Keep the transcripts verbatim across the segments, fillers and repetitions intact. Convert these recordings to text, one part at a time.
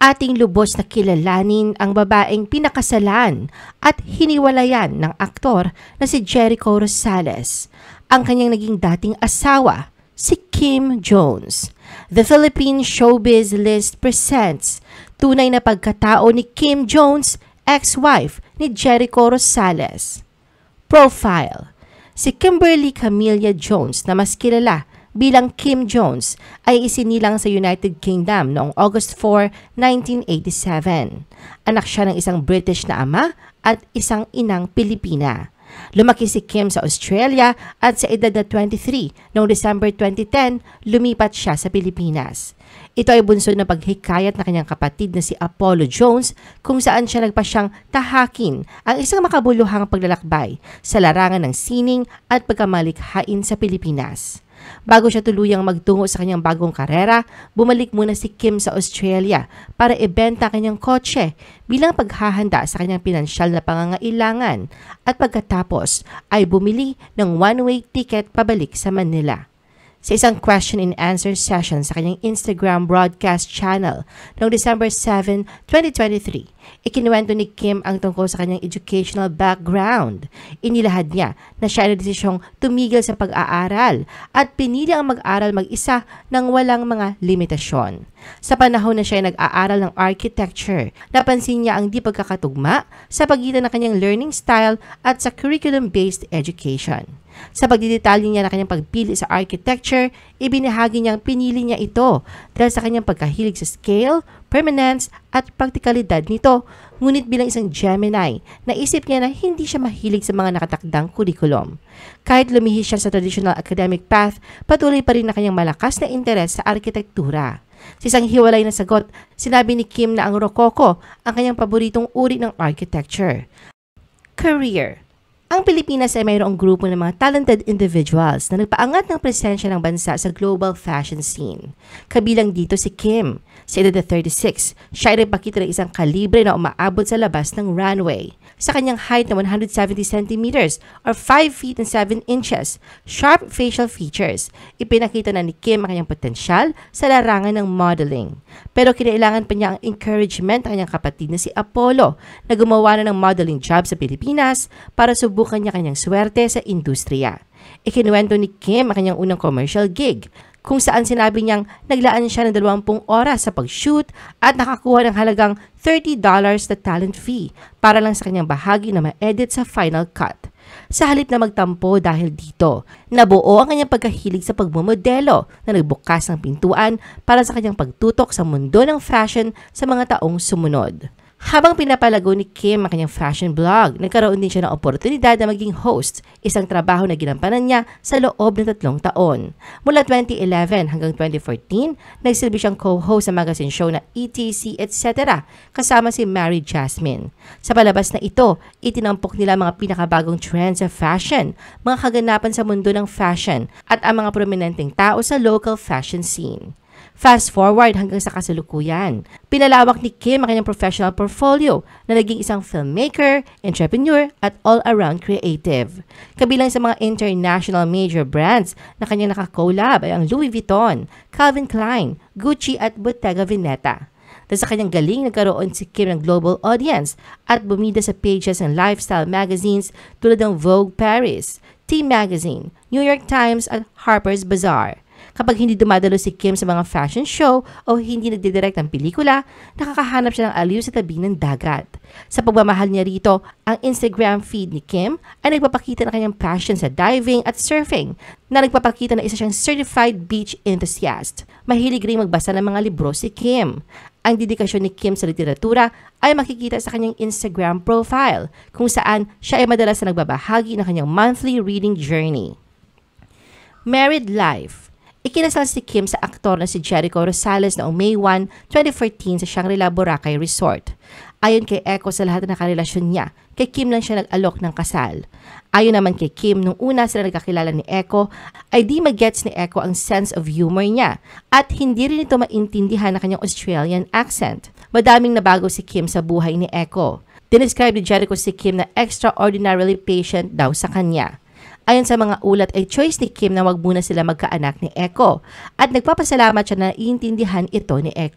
Ating lubos na kilalanin ang babaeng pinakasalan at hiniwalayan ng aktor na si Jericho Rosales, ang kanyang naging dating asawa, si Kim Jones. The Philippine Showbiz List presents tunay na pagkatao ni Kim Jones, ex-wife ni Jericho Rosales. Profile: si Kimberly Camilla Jones na mas kilala bilang Kim Jones ay isinilang sa United Kingdom noong August fourth, nineteen eighty-seven. Anak siya ng isang British na ama at isang inang Pilipina. Lumaki si Kim sa Australia at sa edad na twenty-three noong December twenty ten, lumipat siya sa Pilipinas. Ito ay bunsod na paghikayat na kanyang kapatid na si Apollo Jones, kung saan siya nagpasyang tahakin ang isang makabuluhang paglalakbay sa larangan ng sining at pagkamalikhain sa Pilipinas. Bago siya tuluyang magtungo sa kanyang bagong karera, bumalik muna si Kim sa Australia para ibenta kanyang kotse bilang paghahanda sa kanyang pinansyal na pangangailangan, at pagkatapos ay bumili ng one-way ticket pabalik sa Manila. Sa isang question and answer session sa kanyang Instagram broadcast channel noong December seventh, twenty twenty-three, ikinuwento ni Kim ang tungkol sa kanyang educational background. Inilahad niya na siya ay nagdesisyong tumigil sa pag-aaral at pinili ang mag-aral mag-isa ng walang mga limitasyon. Sa panahon na siya ay nag-aaral ng architecture, napansin niya ang di pagkakatugma sa pagitan ng kanyang learning style at sa curriculum-based education. Sa pagdidetalye niya na kanyang pagpili sa architecture, ibinahagi niyang pinili niya ito dahil sa kanyang pagkahilig sa scale, permanence at praktikalidad nito. Ngunit bilang isang Gemini, naisip niya na hindi siya mahilig sa mga nakatakdang kurikulum. Kahit lumihis siya sa traditional academic path, patuloy pa rin na kanyang malakas na interes sa arkitektura. Sa isang hiwalay na sagot, sinabi ni Kim na ang Rococo ang kanyang paboritong uri ng architecture. Career: ang Pilipinas ay mayroong grupo ng mga talented individuals na nagpaangat ng presensya ng bansa sa global fashion scene. Kabilang dito si Kim. Sa edad na thirty-six, siya ay nagpakita ng isang kalibre na umaabot sa labas ng runway. Sa kanyang height na one hundred seventy centimeters or five feet and seven inches, sharp facial features, ipinakita na ni Kim ang kanyang potensyal sa larangan ng modeling. Pero kinailangan pa niya ang encouragement ng kanyang kapatid na si Apollo na gumawa na ng modeling job sa Pilipinas para subukan niya kanyang swerte sa industriya. Ikinuwento ni Kim ang kanyang unang commercial gig, kung saan sinabi niyang naglaan siya ng dalawang oras sa pag-shoot at nakakuha ng halagang thirty dollars na talent fee para lang sa kanyang bahagi na ma-edit sa final cut. Sa halip na magtampo dahil dito, nabuo ang kanyang pagkahilig sa pagmumodelo na nagbukas ng pintuan para sa kanyang pagtutok sa mundo ng fashion sa mga taong sumunod. Habang pinapalago ni Kim ang kanyang fashion blog, nagkaroon din siya ng oportunidad na maging host, isang trabaho na ginampanan niya sa loob ng tatlong taon. Mula twenty eleven hanggang twenty fourteen, nagsilbi siyang co-host sa magazine show na E T C et cetera kasama si Mary Jasmine. Sa palabas na ito, itinampok nila mga pinakabagong trends sa fashion, mga kaganapan sa mundo ng fashion, at ang mga prominenteng tao sa local fashion scene. Fast forward hanggang sa kasalukuyan, pinalawak ni Kim ang kanyang professional portfolio na naging isang filmmaker, entrepreneur at all-around creative. Kabilang sa mga international major brands na kanyang nakakolab ay ang Louis Vuitton, Calvin Klein, Gucci at Bottega Veneta. Dahil sa kanyang galing, nagkaroon si Kim ng global audience at bumida sa pages ng lifestyle magazines tulad ng Vogue Paris, T Magazine, New York Times at Harper's Bazaar. Kapag hindi dumadalo si Kim sa mga fashion show o hindi nagdidirect ng pelikula, nakakahanap siya ng aliw sa tabi ng dagat. Sa pagmamahal niya rito, ang Instagram feed ni Kim ay nagpapakita ng kanyang passion sa diving at surfing, na nagpapakita na isa siyang certified beach enthusiast. Mahilig rin magbasa ng mga libro si Kim. Ang dedikasyon ni Kim sa literatura ay makikita sa kanyang Instagram profile, kung saan siya ay madalas na nagbabahagi ng kanyang monthly reading journey. Married life: ikinasal si Kim sa aktor na si Jericho Rosales noong May first, twenty fourteen sa Shangri-La Boracay Resort. Ayon kay Echo, sa lahat na karelasyon niya, kay Kim lang siya nag-alok ng kasal. Ayon naman kay Kim, nung una sila nagkakilala ni Echo, ay di magets ni Echo ang sense of humor niya at hindi rin ito maintindihan ng kanyang Australian accent. Madaming nabago si Kim sa buhay ni Echo. Dinescribe ni Jericho si Kim na extraordinarily patient daw sa kanya. Ayon sa mga ulat ay choice ni Kim na wag muna sila magkaanak ni Echo at nagpapasalamat siya na iintindihan ito ni Echo.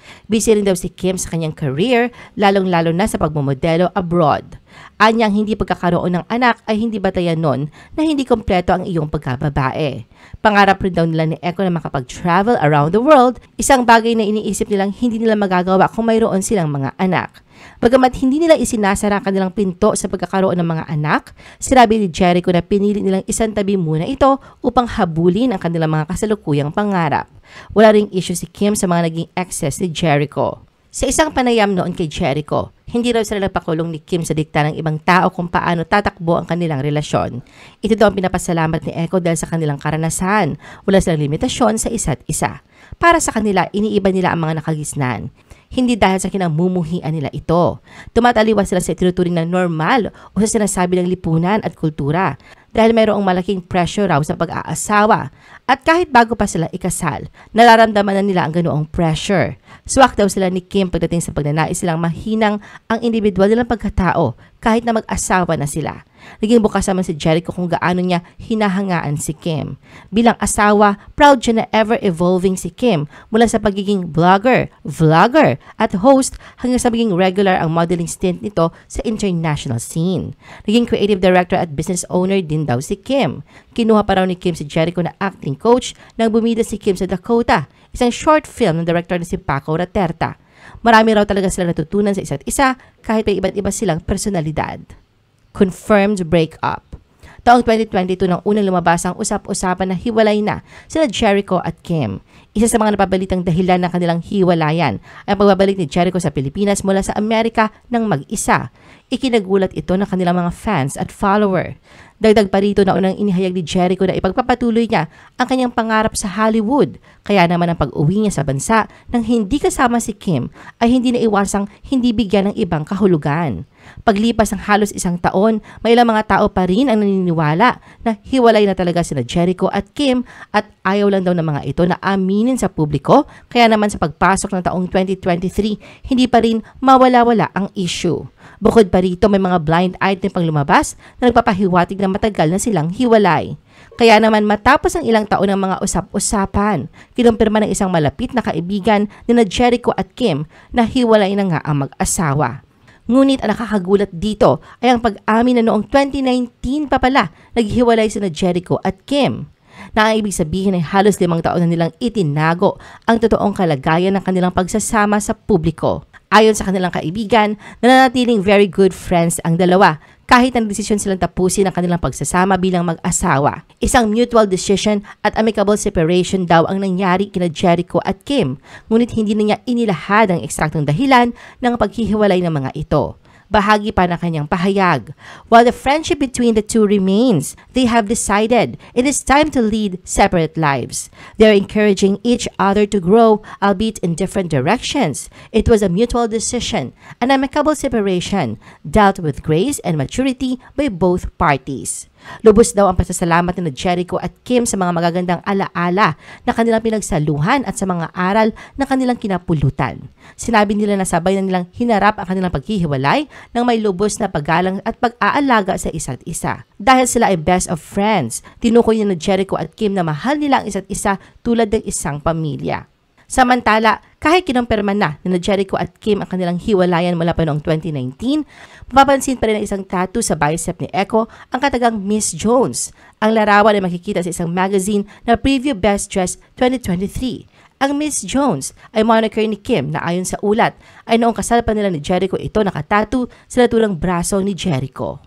Busy rin daw si Kim sa kanyang career, lalong-lalo na sa pagmamodelo abroad. Anyang hindi pagkakaroon ng anak ay hindi batayan nun na hindi kompleto ang iyong pagkababae. Pangarap rin daw nila ni Echo na makapag-travel around the world, isang bagay na iniisip nilang hindi nila magagawa kung mayroon silang mga anak. Bagamat hindi nila isinasara kanilang pinto sa pagkakaroon ng mga anak, sinabi ni Jericho na pinili nilang isang tabi muna ito upang habulin ang kanilang mga kasalukuyang pangarap. Wala ring issue si Kim sa mga naging exes ni Jericho. Sa isang panayam noon kay Jericho, hindi raw sila nagpakulong ni Kim sa dikta ng ibang tao kung paano tatakbo ang kanilang relasyon. Ito daw ang pinapasalamat ni Echo dahil sa kanilang karanasan. Wala silang limitasyon sa isa't isa. Para sa kanila, iniiba nila ang mga nakagisnan. Hindi dahil sa kinamumuhian nila ito. Tumataliwas sila sa itinuturing na normal o sa sinasabi ng lipunan at kultura dahil mayroong malaking pressure raw sa pag-aasawa. At kahit bago pa sila ikasal, nararamdaman na nila ang ganoong pressure. Swak daw sila ni Kim pagdating sa pagnanais silang mahinang ang individual nilang pagkatao kahit na mag-asawa na sila. Naging bukas naman si Jericho kung gaano niya hinahangaan si Kim. Bilang asawa, proud siya na ever-evolving si Kim mula sa pagiging blogger, vlogger, at host hanggang sa maging regular ang modeling stint nito sa international scene. Naging creative director at business owner din daw si Kim. Kinuha pa raw ni Kim si Jericho na acting coach nang bumida si Kim sa Dakota, isang short film ng director na si Paco Raterta. Marami raw talaga sila natutunan sa isa't isa kahit may iba't iba silang personalidad. Confirmed breakup. Taong twenty twenty-two nang unang lumabas ang usap-usapan na hiwalay na sina Jericho at Kim. Isa sa mga napabalitang dahilan ng kanilang hiwalayan ay ang pagbabalik ni Jericho sa Pilipinas mula sa Amerika ng mag-isa. Ikinagulat ito ng kanilang mga fans at follower. Dagdag pa rito na unang inihayag ni Jericho na ipagpapatuloy niya ang kanyang pangarap sa Hollywood. Kaya naman ang pag-uwi niya sa bansa nang hindi kasama si Kim ay hindi naiwasang hindi bigyan ng ibang kahulugan. Paglipas ng halos isang taon, may ilang mga tao pa rin ang naniniwala na hiwalay na talaga sina Jericho at Kim at ayaw lang daw ng mga ito na aminin sa publiko. Kaya naman sa pagpasok ng taong twenty twenty-three, hindi pa rin mawala-wala ang issue. Bukod pa rito, may mga blind item pang lumabas na nagpapahiwatig na matagal na silang hiwalay. Kaya naman matapos ang ilang taon ng mga usap-usapan, kinumpirma ng isang malapit na kaibigan ni na Jericho at Kim na hiwalay na nga ang mag-asawa. Ngunit ang nakakagulat dito ay ang pag-amin na noong twenty nineteen pa pala naghiwalay sina Jericho at Kim. Na ang ibig sabihin ay halos limang taon na nilang itinago ang totoong kalagayan ng kanilang pagsasama sa publiko. Ayon sa kanilang kaibigan, nananatiling very good friends ang dalawa kahit ang desisyon silang tapusin ang kanilang pagsasama bilang mag-asawa. Isang mutual decision at amicable separation daw ang nangyari kina Jericho at Kim, ngunit hindi na niya inilahad ang eksaktong dahilan ng paghihiwalay ng mga ito. Bahagi pa ng kanyang pahayag. While the friendship between the two remains, they have decided it is time to lead separate lives. They are encouraging each other to grow, albeit in different directions. It was a mutual decision, an amicable separation, dealt with grace and maturity by both parties. Lubos daw ang pasasalamat ni Jericho at Kim sa mga magagandang alaala na kanilang pinagsaluhan at sa mga aral na kanilang kinapulutan. Sinabi nila na sabay na nilang hinarap ang kanilang paghihiwalay ng may lubos na paggalang at pag-aalaga sa isa't isa. Dahil sila ay best of friends, tinukoy ni Jericho at Kim na mahal nila ang isa't isa tulad ng isang pamilya. Samantala, kahit kinumpirma na ni Jericho at Kim ang kanilang hiwalayan mula pa noong twenty nineteen, mapapansin pa rin ang isang tattoo sa bicep ni Echo ang katagang Miss Jones. Ang larawan ay makikita sa isang magazine na Preview Best Dress twenty twenty-three. Ang Miss Jones ay moniker ni Kim na ayon sa ulat ay noong kasal pa nila ni Jericho ito nakatattoo sa naturang braso ni Jericho.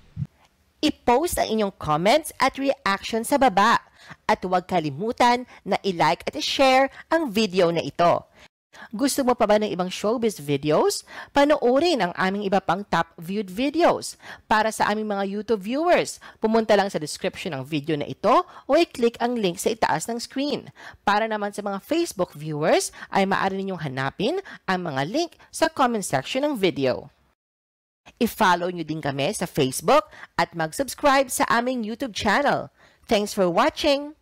I-post ang inyong comments at reaction sa baba. At huwag kalimutan na i-like at i-share ang video na ito. Gusto mo pa ba ng ibang showbiz videos? Panoorin ang aming iba pang top viewed videos. Para sa aming mga YouTube viewers, pumunta lang sa description ng video na ito o i-click ang link sa itaas ng screen. Para naman sa mga Facebook viewers, ay maaari ninyong hanapin ang mga link sa comment section ng video. I-follow nyo din kami sa Facebook at mag-subscribe sa aming YouTube channel. Thanks for watching!